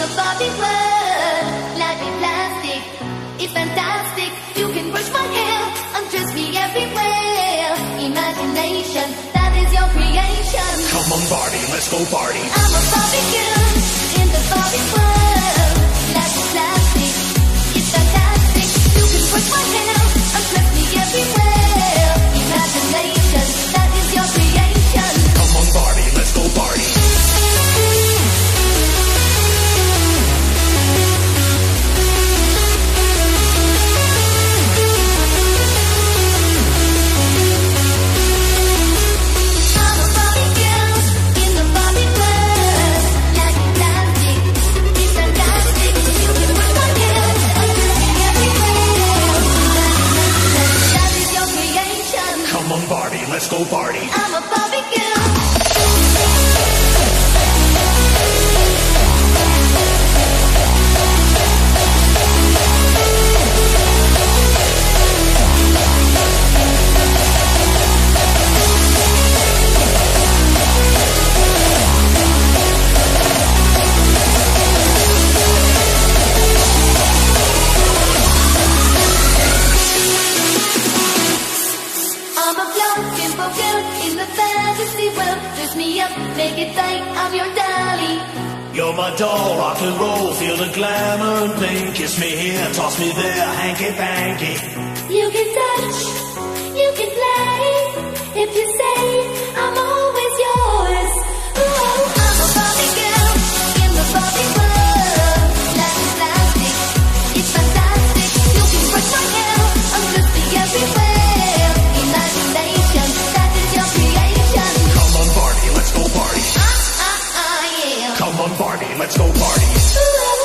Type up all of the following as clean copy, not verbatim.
the Barbie world. Life is plastic, it's fantastic. You can brush my hair, undress me everywhere. Imagination, that is your creation. Come on Barbie, let's go party. I'm a Barbie girl in the Barbie world. Life is plastic, it's fantastic. You can brush my hair, undress me everywhere. Imagination, that is your creation. Come on Barbie, let's go party. Barbie, let's go party. I'm a Barbie girl. In the fantasy world, dress me up, make it like I'm your dolly. You're my doll, rock and roll, feel the glamour and bling. Kiss me here, toss me there, hanky-panky. You can touch, you can play, if you say I'm always yours. Ooh, I'm a Barbie girl, in the Barbie world. Life is plastic, it's fantastic. You can brush my hair, undress me everywhere. Imagination, that is your creation. Come on Barbie, let's go party. Yeah. Come on Barbie, let's go party.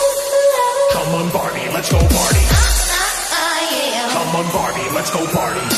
Come on Barbie, let's go party. Yeah. Come on Barbie, let's go party.